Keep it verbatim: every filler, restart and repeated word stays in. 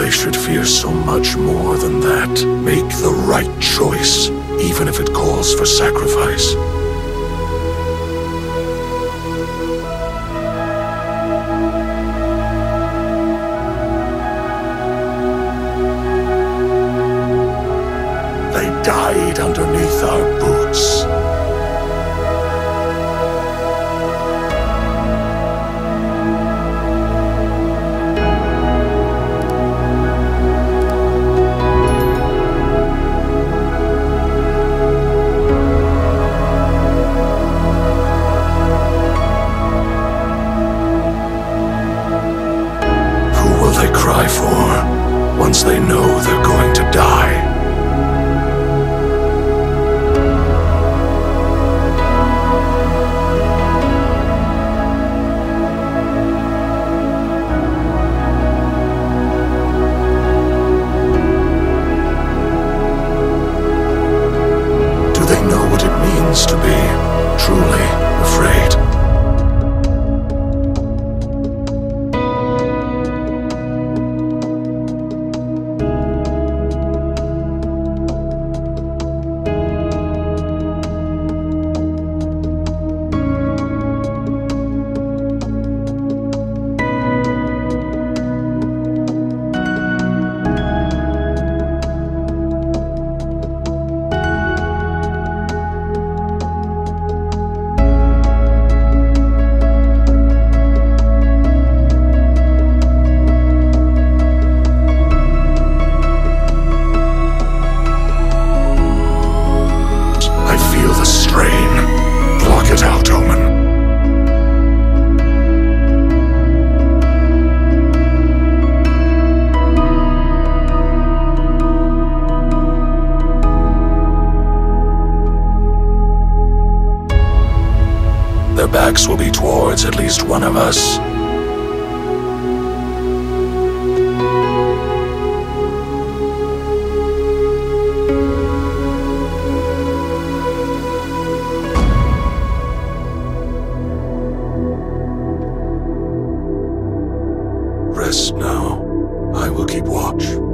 They should fear so much more than that. Make the right choice, even if it calls for sacrifice. They died underneath our boots. For once they know they're going to die. Do they know what it means to be truly afraid? It out, Omen. Their backs will be towards at least one of us. Rest now. I will keep watch.